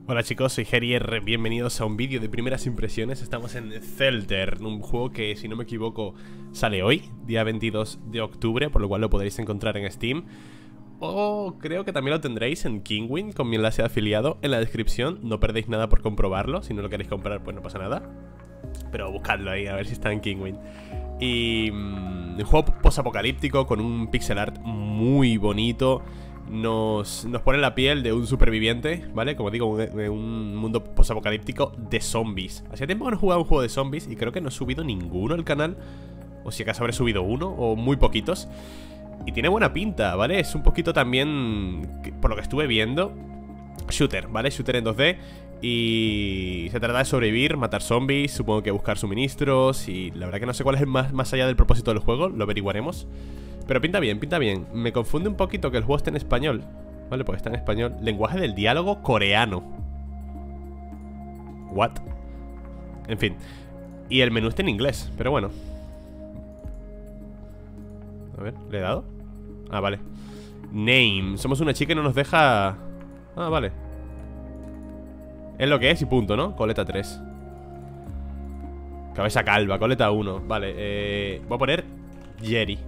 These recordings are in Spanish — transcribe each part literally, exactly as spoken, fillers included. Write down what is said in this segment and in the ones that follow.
Hola chicos, soy Gerier, bienvenidos a un vídeo de primeras impresiones. Estamos en Zelter, un juego que, si no me equivoco, sale hoy, día veintidós de octubre, por lo cual lo podréis encontrar en Steam. O creo que también lo tendréis en Kinguin, con mi enlace de afiliado en la descripción. No perdéis nada por comprobarlo, si no lo queréis comprar pues no pasa nada. Pero buscadlo ahí, a ver si está en Kinguin. Y mmm, un juego posapocalíptico con un pixel art muy bonito. Nos, nos pone la piel de un superviviente, ¿vale? Como digo, un, un mundo posapocalíptico de zombies. Hacía tiempo que no he jugado un juego de zombies y creo que no he subido ninguno al canal. O si acaso habré subido uno, o muy poquitos. Y tiene buena pinta, ¿vale? Es un poquito también, por lo que estuve viendo, shooter, ¿vale? Shooter en dos D. Y se trata de sobrevivir, matar zombies, supongo que buscar suministros. Y la verdad que no sé cuál es el más, más allá del propósito del juego, lo averiguaremos. Pero pinta bien, pinta bien. Me confunde un poquito que el juego esté en español, ¿vale? Porque está en español. Lenguaje del diálogo coreano. What? En fin. Y el menú está en inglés, pero bueno. A ver, ¿le he dado? Ah, vale. Name. Somos una chica y no nos deja... Ah, vale. Es lo que es y punto, ¿no? Coleta tres. Cabeza calva, coleta uno. Vale, eh... voy a poner Jerry.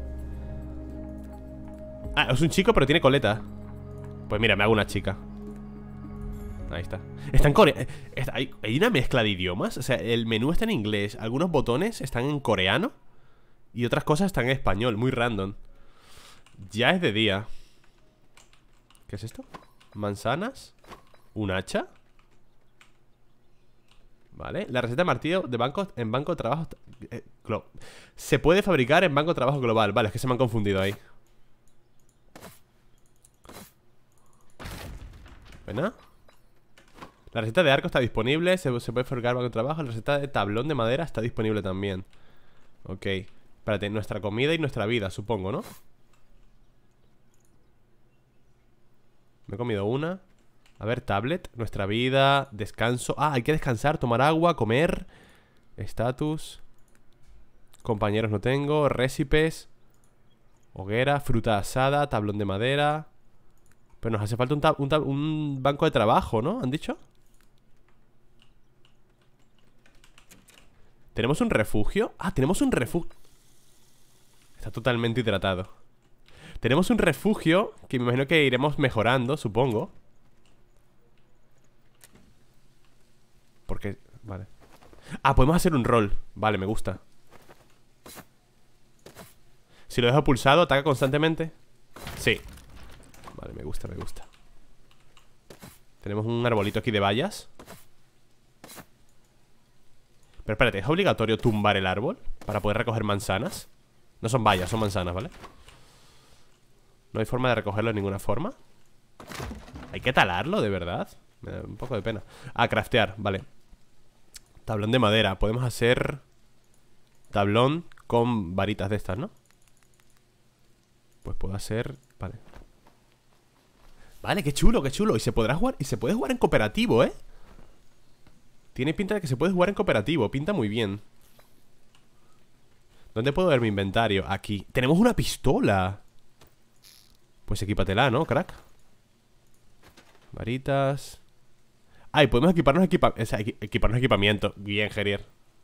Ah, es un chico pero tiene coleta. Pues mira, me hago una chica. Ahí está. Está en coreano. ¿Hay, ¿Hay una mezcla de idiomas? O sea, el menú está en inglés. Algunos botones están en coreano y otras cosas están en español. Muy random. Ya es de día. ¿Qué es esto? Manzanas. Un hacha. Vale, la receta de martillo de banco, en banco de trabajo eh, se puede fabricar en banco de trabajo global. Vale, es que se me han confundido ahí. Buena. La receta de arco está disponible. Se, se puede fabricar banco de trabajo. La receta de tablón de madera está disponible también. Ok. Espérate, nuestra comida y nuestra vida, supongo, ¿no? Me he comido una. A ver, tablet, nuestra vida, descanso. Ah, hay que descansar, tomar agua, comer. Estatus. Compañeros no tengo. Récipes. Hoguera, fruta asada, tablón de madera. Pero nos hace falta un, un, un banco de trabajo, ¿no? ¿Han dicho? ¿Tenemos un refugio? Ah, tenemos un refugio. Está totalmente hidratado. Tenemos un refugio que me imagino que iremos mejorando, supongo. Porque... Vale. Ah, podemos hacer un rol. Vale, me gusta. Si lo dejo pulsado, ¿ataca constantemente? Sí. Vale, me gusta, me gusta. Tenemos un arbolito aquí de bayas. Pero espérate, ¿es obligatorio tumbar el árbol para poder recoger manzanas? No son bayas, son manzanas, ¿vale? No hay forma de recogerlo de ninguna forma. ¿Hay que talarlo, de verdad? Me da un poco de pena. Ah, craftear, vale. Tablón de madera, podemos hacer tablón con varitas de estas, ¿no? Pues puedo hacer... Vale. Vale, qué chulo, qué chulo. Y se podrá jugar, y se puede jugar en cooperativo, ¿eh? Tiene pinta de que se puede jugar en cooperativo. Pinta muy bien. ¿Dónde puedo ver mi inventario? Aquí. ¡Tenemos una pistola! Pues equípatela, ¿no, crack? Varitas. Ah, y podemos equiparnos, equipa o sea, equi equiparnos equipamiento. Bien, Gerier.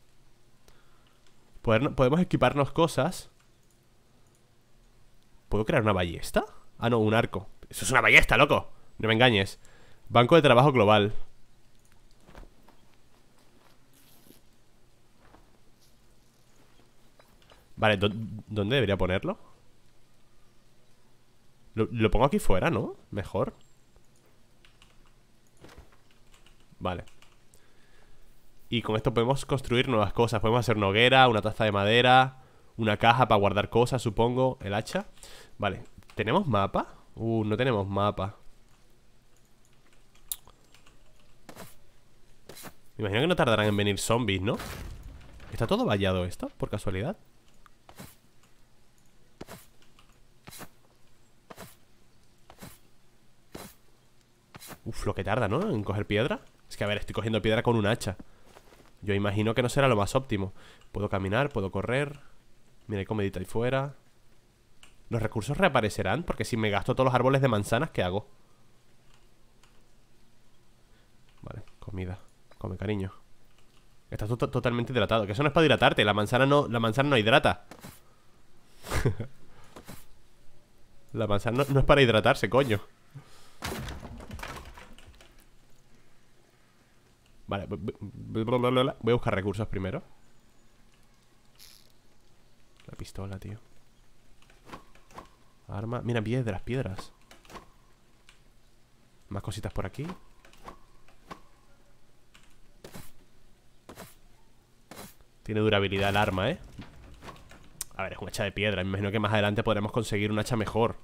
Poder Podemos equiparnos cosas. ¿Puedo crear una ballesta? Ah, no, un arco. Eso es una ballesta, loco. No me engañes. Banco de trabajo global. Vale, ¿dónde debería ponerlo? Lo, lo pongo aquí fuera, ¿no? Mejor. Vale. Y con esto podemos construir nuevas cosas. Podemos hacer una hoguera, una taza de madera, una caja para guardar cosas, supongo. El hacha. Vale. ¿Tenemos mapa? Uh, no tenemos mapa. Me imagino que no tardarán en venir zombies, ¿no? ¿Está todo vallado esto, por casualidad? Uf, lo que tarda, ¿no? En coger piedra. Es que, a ver, estoy cogiendo piedra con un hacha. Yo imagino que no será lo más óptimo. Puedo caminar, puedo correr. Mira, hay comidita ahí fuera. ¿Los recursos reaparecerán? Porque si me gasto todos los árboles de manzanas, ¿qué hago? Comida. Come, cariño. Estás to totalmente hidratado. Que eso no es para hidratarte. La manzana no, la manzana no hidrata. La manzana no, no es para hidratarse, coño. Vale, voy a buscar recursos primero. La pistola, tío. Arma. Mira, piedras, piedras. Más cositas por aquí. Tiene durabilidad el arma, ¿eh? A ver, es un hacha de piedra. Me imagino que más adelante podremos conseguir un hacha mejor.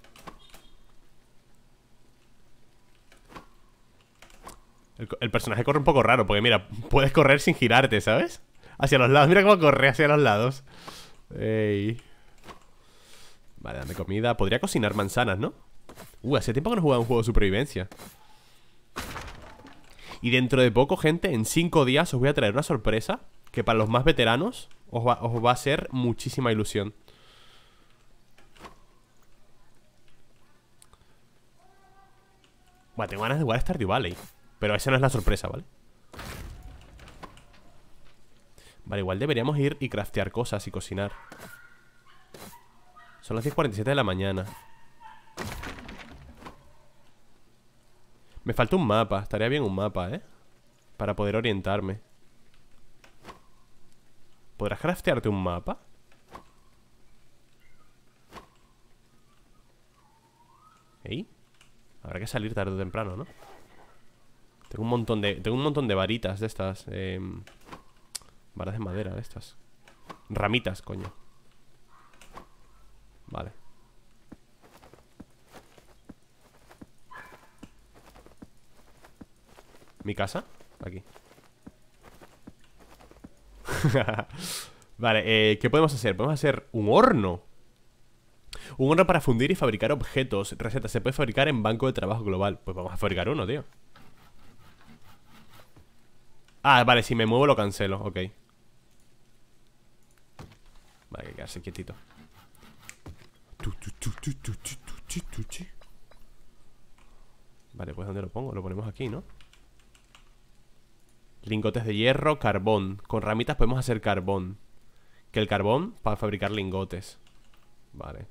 El, el personaje corre un poco raro, porque mira, puedes correr sin girarte, ¿sabes? Hacia los lados, mira cómo corre hacia los lados. Ey. Vale, dame comida. Podría cocinar manzanas, ¿no? Uh, hace tiempo que no jugaba un juego de supervivencia. Y dentro de poco, gente, en cinco días os voy a traer una sorpresa que para los más veteranos os va, os va a hacer muchísima ilusión. Bueno, tengo ganas de jugar a Stardew Valley, pero esa no es la sorpresa, ¿vale? Vale, igual deberíamos ir y craftear cosas y cocinar. Son las diez cuarenta y siete de la mañana. Me falta un mapa, estaría bien un mapa, ¿eh? Para poder orientarme. ¿Podrás craftearte un mapa? ¿Ey? Habrá que salir tarde o temprano, ¿no? Tengo un montón de... Tengo un montón de varitas de estas eh, varas de madera de estas. Ramitas, coño. Vale. ¿Mi casa? Aquí. Vale, eh, ¿qué podemos hacer? Podemos hacer un horno. Un horno para fundir y fabricar objetos. Receta, se puede fabricar en banco de trabajo global. Pues vamos a fabricar uno, tío. Ah, vale, si me muevo lo cancelo, ok. Vale, hay que quedarse quietito. Vale, pues ¿dónde lo pongo? Lo ponemos aquí, ¿no? Lingotes de hierro, carbón. Con ramitas podemos hacer carbón. Que el carbón para fabricar lingotes. Vale.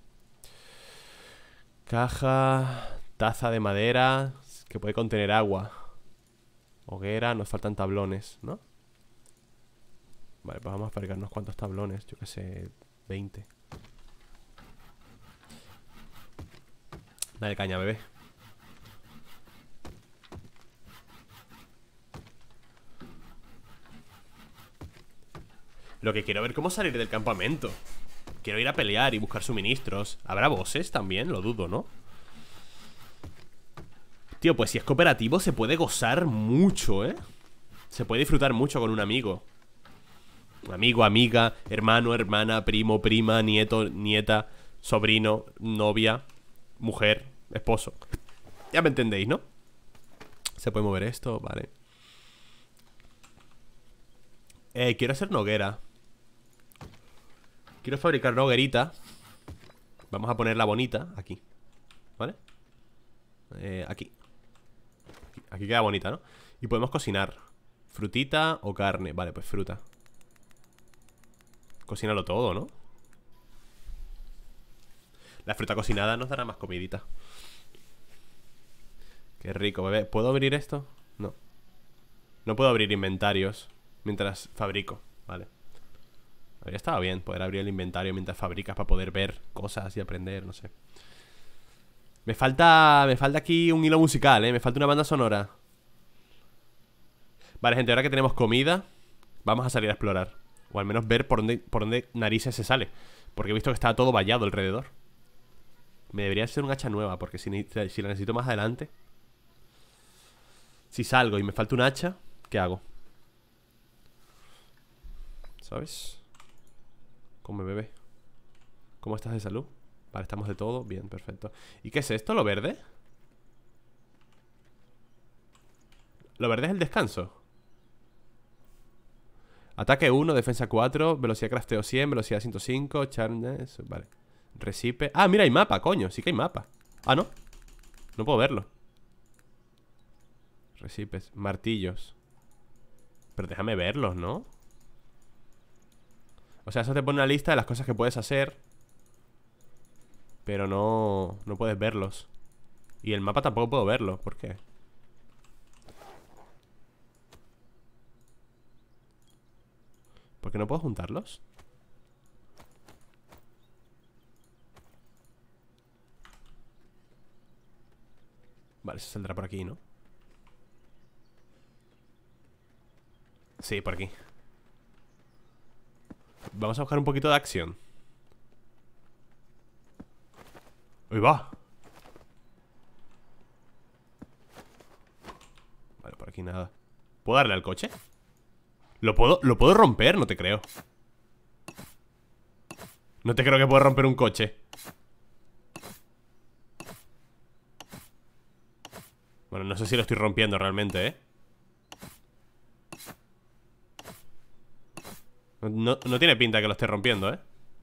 Caja. Taza de madera que puede contener agua. Hoguera, nos faltan tablones, ¿no? Vale, pues vamos a fabricar unos cuantos tablones. Yo que sé, veinte. Dale caña, bebé. Lo que quiero ver cómo salir del campamento. Quiero ir a pelear y buscar suministros. ¿Habrá bosses también? Lo dudo, ¿no? Tío, pues si es cooperativo se puede gozar mucho, ¿eh? Se puede disfrutar mucho con un amigo. Amigo, amiga, hermano, hermana, primo, prima, nieto, nieta, sobrino, novia, mujer, esposo. Ya me entendéis, ¿no? Se puede mover esto, vale. Eh, quiero hacer una hoguera. Quiero fabricar una hoguerita. Vamos a ponerla bonita aquí, ¿vale? Eh, aquí. Aquí queda bonita, ¿no? Y podemos cocinar frutita o carne. Vale, pues fruta. Cocínalo todo, ¿no? La fruta cocinada nos dará más comidita. Qué rico, bebé. ¿Puedo abrir esto? No. No puedo abrir inventarios mientras fabrico. Vale. Habría estado bien poder abrir el inventario mientras fabricas para poder ver cosas y aprender, no sé. Me falta, me falta aquí un hilo musical, ¿eh? Me falta una banda sonora. Vale, gente, ahora que tenemos comida, vamos a salir a explorar. O al menos ver por dónde, por dónde narices se sale. Porque he visto que está todo vallado alrededor. Me debería hacer un hacha nueva, porque si, si la necesito más adelante. Si salgo y me falta un hacha, ¿qué hago? ¿Sabes? Come, bebé. ¿Cómo estás de salud? Vale, estamos de todo. Bien, perfecto. ¿Y qué es esto? ¿Lo verde? ¿Lo verde es el descanso? Ataque uno, defensa cuatro, velocidad crafteo cien, velocidad ciento cinco, charnes, vale. Recipe. Ah, mira, hay mapa, coño. Sí que hay mapa. Ah, no. No puedo verlo. Recipes. Martillos. Pero déjame verlos, ¿no? O sea, eso te pone una lista de las cosas que puedes hacer, pero no, no puedes verlos. Y el mapa tampoco puedo verlo. ¿Por qué? ¿Por qué no puedo juntarlos? Vale, se saldrá por aquí, ¿no? Sí, por aquí. Vamos a buscar un poquito de acción. ¡Uy, va! Vale, por aquí nada. ¿Puedo darle al coche? ¿Lo puedo, lo puedo romper? No te creo. No te creo que pueda romper un coche. Bueno, no sé si lo estoy rompiendo realmente, ¿eh? No, no tiene pinta que lo esté rompiendo, ¿eh?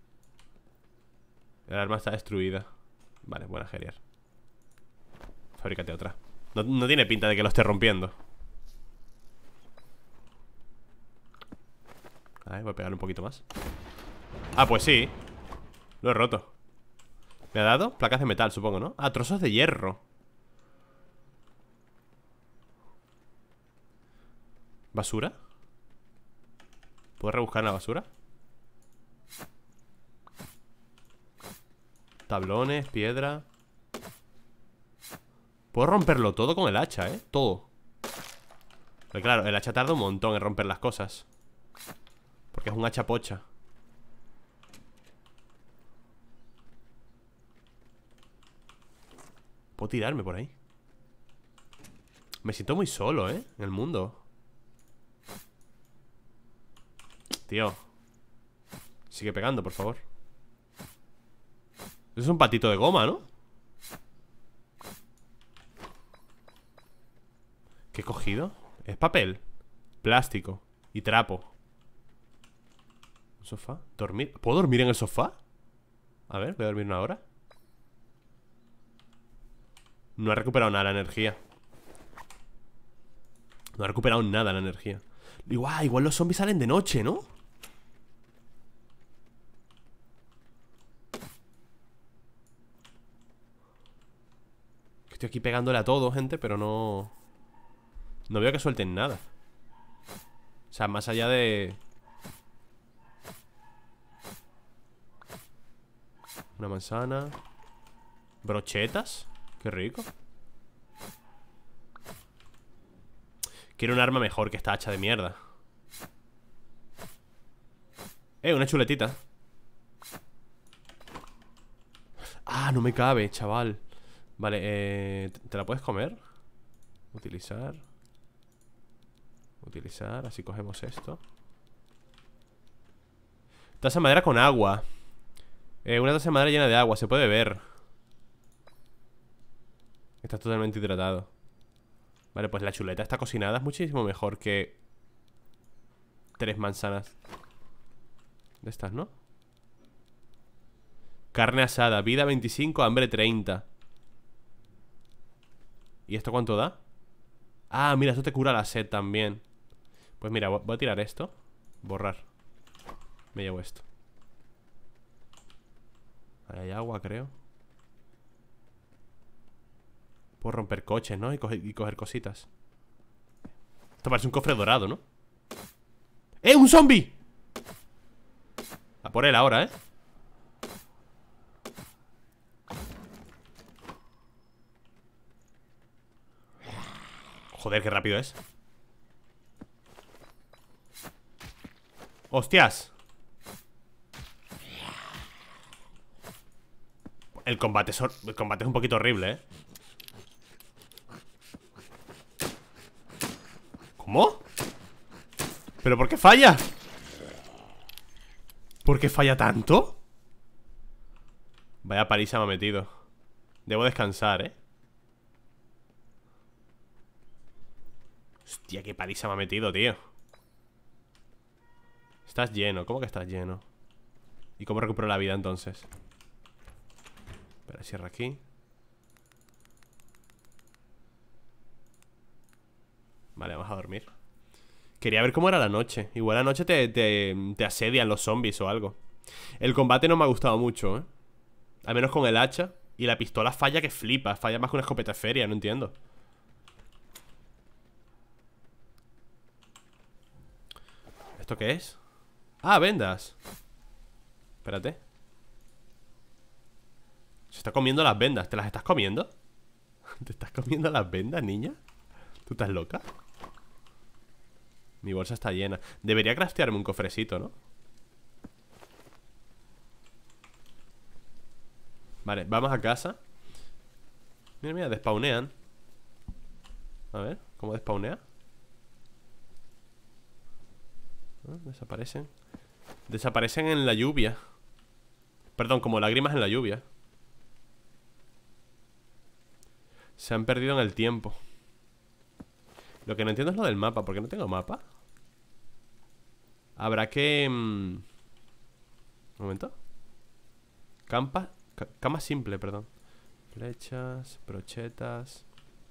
El arma está destruida. Vale, buena, Geriar. Fabrícate otra. No, no tiene pinta de que lo esté rompiendo. A ver, voy a pegarle un poquito más. Ah, pues sí. Lo he roto. ¿Me ha dado? Placas de metal, supongo, ¿no? Ah, trozos de hierro. ¿Basura? ¿Puedo rebuscar en la basura? Tablones, piedra. Puedo romperlo todo con el hacha, ¿eh? Todo. Pero claro, el hacha tarda un montón en romper las cosas, porque es un hacha pocha. Puedo tirarme por ahí. Me siento muy solo, ¿eh? En el mundo. Tío, sigue pegando, por favor. Eso es un patito de goma, ¿no? ¿Qué he cogido? Es papel, plástico y trapo. ¿Un sofá? ¿Dormir? ¿Puedo dormir en el sofá? A ver, voy a dormir una hora. No ha recuperado nada la energía. No ha recuperado nada la energía. Igual, igual los zombies salen de noche, ¿no? Estoy aquí pegándole a todo, gente, pero no... No veo que suelten nada. O sea, más allá de... Una manzana. Brochetas. Qué rico. Quiero un arma mejor que esta hacha de mierda. Eh, una chuletita. Ah, no me cabe, chaval. Vale, eh... ¿te la puedes comer? Utilizar. Utilizar, así cogemos esto. Taza de madera con agua. eh, Una taza de madera llena de agua, se puede ver. Está totalmente hidratado. Vale, pues la chuleta está cocinada. Es muchísimo mejor que tres manzanas de estas, ¿no? Carne asada, vida veinticinco, hambre treinta. ¿Y esto cuánto da? Ah, mira, esto te cura la sed también. Pues mira, voy a tirar esto. Borrar. Me llevo esto. Ahí hay agua, creo. Puedo romper coches, ¿no? Y coger, y coger cositas. Esto parece un cofre dorado, ¿no? ¡Eh, un zombie! A por él ahora, ¿eh? Joder, qué rápido es. ¡Hostias! El combate es, el combate es un poquito horrible, ¿eh? ¿Cómo? ¿Pero por qué falla? ¿Por qué falla tanto? Vaya paliza me ha metido. Debo descansar, ¿eh? Hostia, qué paliza me ha metido, tío. Estás lleno, ¿cómo que estás lleno? ¿Y cómo recupero la vida entonces? Espera, cierra aquí. Vale, vamos a dormir. Quería ver cómo era la noche. Igual la noche te, te, te asedian los zombies o algo. El combate no me ha gustado mucho, ¿eh? Al menos con el hacha. Y la pistola falla que flipa. Falla más que una escopeta de feria, no entiendo. ¿Esto qué es? Ah, vendas. Espérate. Se está comiendo las vendas. ¿Te las estás comiendo? ¿Te estás comiendo las vendas, niña? ¿Tú estás loca? Mi bolsa está llena. Debería craftearme un cofrecito, ¿no? Vale, vamos a casa. Mira, mira, despawnean. A ver, ¿cómo despawnea? ¿Ah? Desaparecen. Desaparecen en la lluvia. Perdón, como lágrimas en la lluvia. Se han perdido en el tiempo. Lo que no entiendo es lo del mapa. ¿Por qué no tengo mapa? Habrá que... Mmm... Un momento. Campa... Ca- Cama simple, perdón. Flechas, brochetas.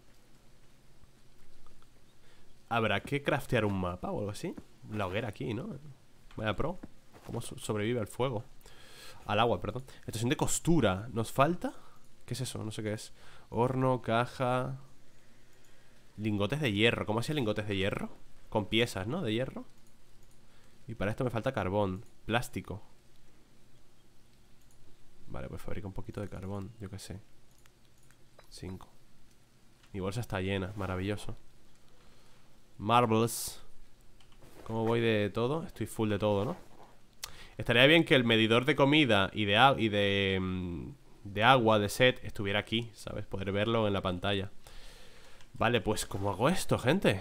Habrá que craftear un mapa o algo así. La hoguera aquí, ¿no? Vaya pro. ¿Cómo so- sobrevive al fuego? Al agua, perdón. Estación de costura. ¿Nos falta? ¿Qué es eso? No sé qué es. Horno, caja... Lingotes de hierro. ¿Cómo hacía lingotes de hierro? Con piezas, ¿no? De hierro. Y para esto me falta carbón. Plástico. Vale, pues fabrica un poquito de carbón. Yo qué sé. Cinco. Mi bolsa está llena. Maravilloso. Marbles. ¿Cómo voy de todo? Estoy full de todo, ¿no? Estaría bien que el medidor de comida y de, y de, mm, de agua, de sed, estuviera aquí, ¿sabes? Poder verlo en la pantalla. Vale, pues ¿cómo hago esto, gente?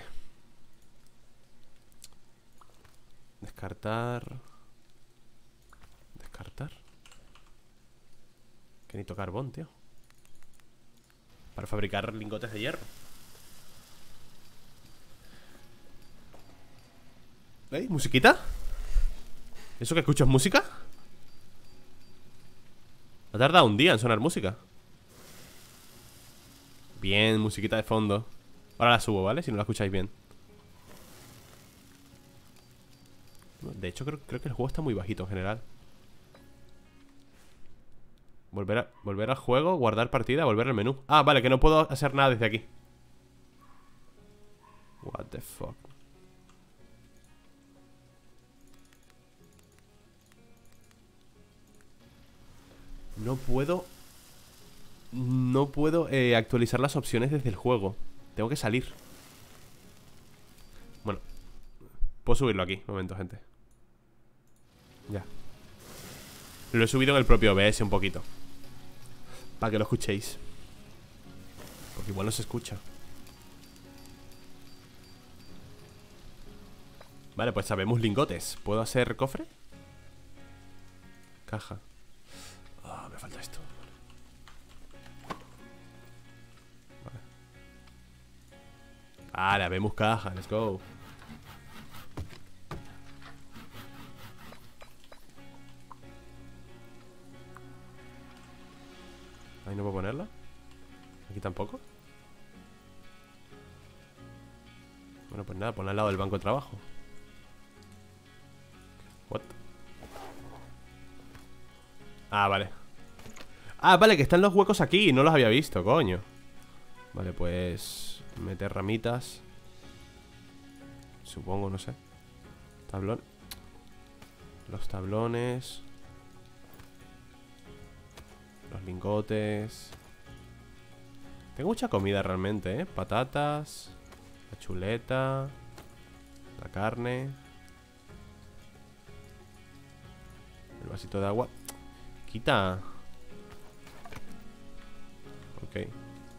Descartar. Descartar. Que necesito carbón, tío. Para fabricar lingotes de hierro. ¿Veis? ¿Musiquita? ¿Eso que escucho es música? Ha tardado un día en sonar música. Bien, musiquita de fondo. Ahora la subo, ¿vale? Si no la escucháis bien. De hecho, creo, creo que el juego está muy bajito en general. Volver, a, volver al juego, guardar partida, volver al menú. Ah, vale, que no puedo hacer nada desde aquí. What the fuck. No puedo... No puedo eh, actualizar las opciones desde el juego. Tengo que salir. Bueno, puedo subirlo aquí. Un momento, gente. Ya. Lo he subido en el propio O B S un poquito. Para que lo escuchéis. Porque igual no se escucha. Vale, pues sabemos lingotes. ¿Puedo hacer cofre? Caja. Ah, me falta esto. Vale. Vale, habemos caja, let's go. Ahí no puedo ponerla. Aquí tampoco. Bueno, pues nada, ponla al lado del banco de trabajo. What? Ah, vale. Ah, vale, que están los huecos aquí. No los había visto, coño. Vale, pues... meter ramitas. Supongo, no sé. Tablón. Los tablones. Los lingotes. Tengo mucha comida realmente, ¿eh? Patatas. La chuleta. La carne. El vasito de agua. Quita. Ok.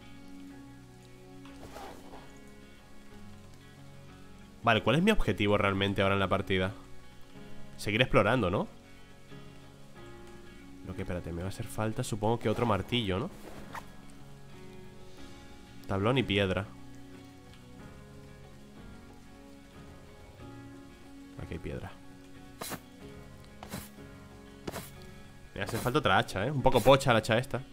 Vale, ¿cuál es mi objetivo realmente ahora en la partida? Seguir explorando, ¿no? Lo que, espérate, me va a hacer falta, supongo que otro martillo, ¿no? Tablón y piedra. Aquí hay piedra. Me hace falta otra hacha, ¿eh? Un poco pocha la hacha esta.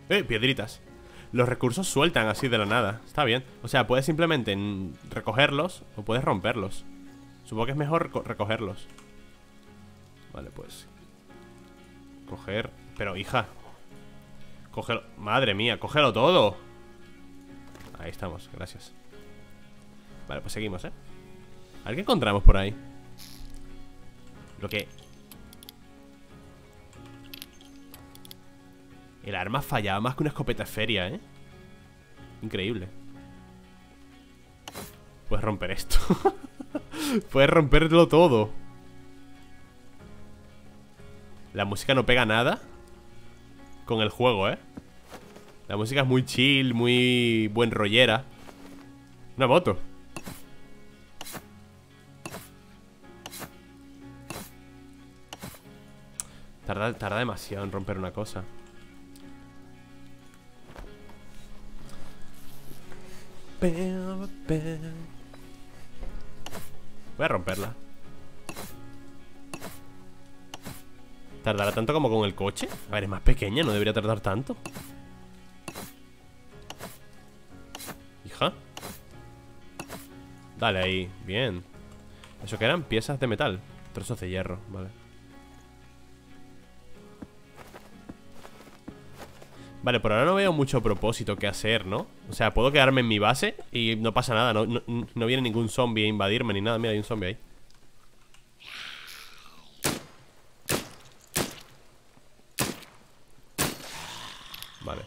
Eh, piedritas. Los recursos sueltan así de la nada. Está bien. O sea, puedes simplemente recogerlos o puedes romperlos. Supongo que es mejor recogerlos. Vale, pues coger... Pero, hija, cógelo. Madre mía, cógelo todo. Ahí estamos, gracias. Vale, pues seguimos, ¿eh? A ver qué encontramos por ahí. Lo que... El arma fallaba más que una escopeta feria, ¿eh? Increíble. Puedes romper esto. Puedes romperlo todo. La música no pega nada con el juego, ¿eh? La música es muy chill, muy buen rollera. Una moto. Tarda, tarda demasiado en romper una cosa. Voy a romperla. ¿Tardará tanto como con el coche? A ver, es más pequeña, no debería tardar tanto. Hija. Dale ahí, bien. ¿Eso que eran? Piezas de metal. Trozos de hierro, vale. Vale, por ahora no veo mucho propósito que hacer, ¿no? O sea, puedo quedarme en mi base y no pasa nada. No, no, no viene ningún zombie a invadirme ni nada. Mira, hay un zombie ahí. Vale.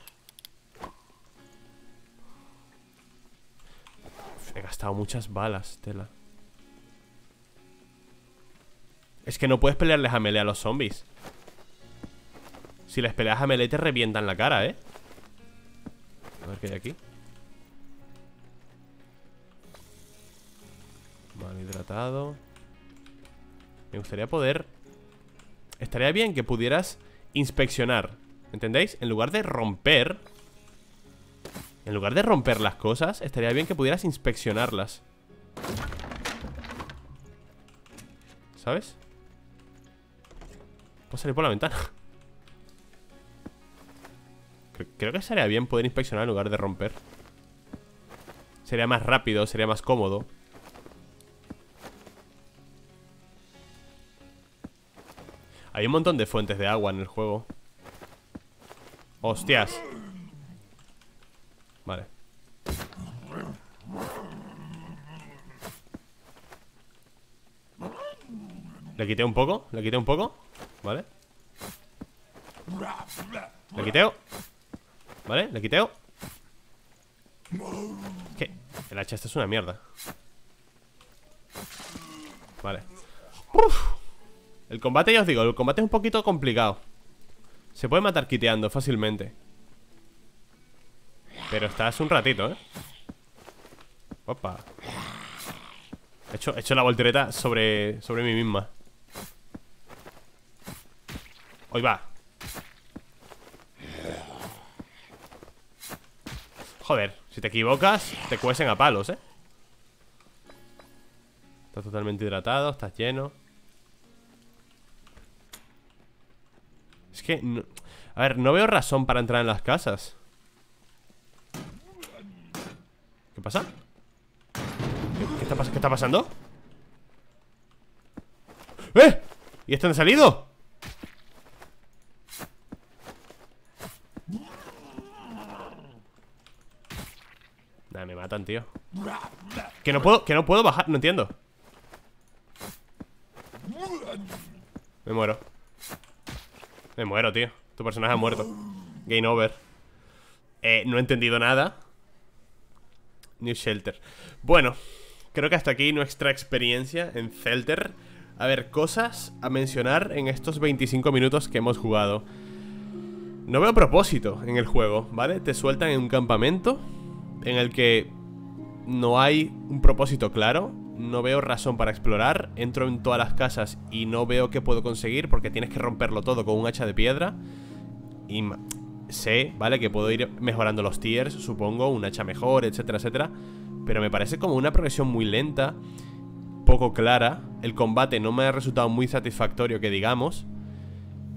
Uf, he gastado muchas balas, tela. Es que no puedes pelearles a melee a los zombies. Si les peleas a melee te revientan la cara, ¿eh? A ver qué hay aquí. Vale, hidratado. Me gustaría poder... Estaría bien que pudieras inspeccionar, ¿entendéis? En lugar de romper, En lugar de romper las cosas, estaría bien que pudieras inspeccionarlas, ¿sabes? Puedo salir por la ventana. Creo que sería bien poder inspeccionar en lugar de romper. Sería más rápido, sería más cómodo. Hay un montón de fuentes de agua en el juego. ¡Hostias! Vale. Le quité un poco, le quité un poco. Vale. Le quiteo. Vale, le quiteo. ¿Qué? El hacha este es una mierda. Vale. Uf. El combate, ya os digo, el combate es un poquito complicado. Se puede matar quiteando fácilmente. Pero estás un ratito, ¿eh? Opa. He hecho, he hecho la voltereta sobre, sobre mí misma. Hoy va. Joder, si te equivocas, te cuecen a palos, ¿eh? Estás totalmente hidratado, estás lleno. Es que... No, a ver, no veo razón para entrar en las casas. ¿Qué pasa? ¿Qué, qué, está, ¿Qué está pasando? ¡Eh! ¿Y esto no ha salido? Nah, me matan, tío. Que no puedo, que no puedo bajar, no entiendo. Me muero. Me muero, tío. Tu personaje ha muerto. Game over. Eh, no he entendido nada. New Shelter. Bueno, creo que hasta aquí nuestra experiencia en Zelter. A ver, cosas a mencionar en estos veinticinco minutos que hemos jugado. No veo propósito en el juego, ¿vale? Te sueltan en un campamento en el que no hay un propósito claro. No veo razón para explorar. Entro en todas las casas y no veo qué puedo conseguir, porque tienes que romperlo todo con un hacha de piedra. Y sé, ¿vale? Que puedo ir mejorando los tiers, supongo, un hacha mejor, etcétera, etcétera. Pero me parece como una progresión muy lenta, poco clara. El combate no me ha resultado muy satisfactorio, que digamos.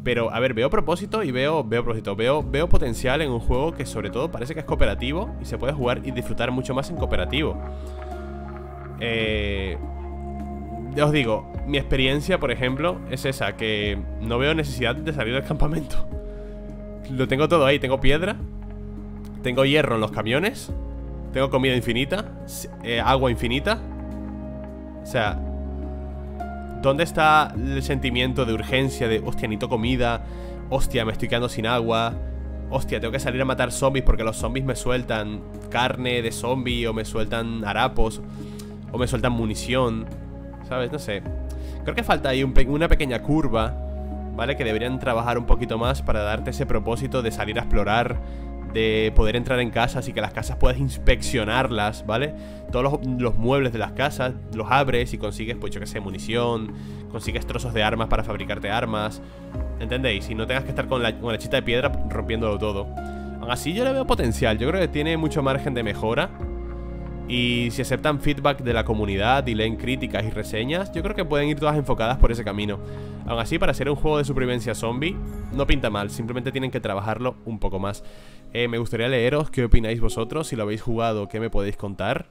Pero, a ver, veo propósito y veo, veo propósito veo, veo potencial en un juego que sobre todo parece que es cooperativo y se puede jugar y disfrutar mucho más en cooperativo. Eh... Ya os digo, mi experiencia, por ejemplo, es esa, que no veo necesidad de salir del campamento. Lo tengo todo ahí, tengo piedra, tengo hierro en los camiones, tengo comida infinita, eh, agua infinita. O sea, ¿dónde está el sentimiento de urgencia de, hostia, necesito comida, hostia, me estoy quedando sin agua, hostia, tengo que salir a matar zombies porque los zombies me sueltan carne de zombie o me sueltan harapos o me sueltan munición? ¿Sabes? No sé. Creo que falta ahí un pe una pequeña curva, ¿vale? Que deberían trabajar un poquito más para darte ese propósito de salir a explorar, de poder entrar en casas y que las casas puedas inspeccionarlas, ¿vale? Todos los, los muebles de las casas los abres y consigues, pues yo que sé, munición, consigues trozos de armas para fabricarte armas, ¿entendéis? Y no tengas que estar con la, con la chita de piedra rompiéndolo todo. Aún así yo le veo potencial, yo creo que tiene mucho margen de mejora. Y si aceptan feedback de la comunidad y leen críticas y reseñas, yo creo que pueden ir todas enfocadas por ese camino. Aún así, para ser un juego de supervivencia zombie, no pinta mal, simplemente tienen que trabajarlo un poco más. eh, Me gustaría leeros qué opináis vosotros, si lo habéis jugado, qué me podéis contar.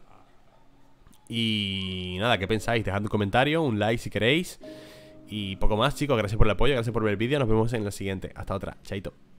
Y nada, ¿qué pensáis? Dejad un comentario, un like si queréis. Y poco más, chicos, gracias por el apoyo, gracias por ver el vídeo, nos vemos en la siguiente. Hasta otra, chaito.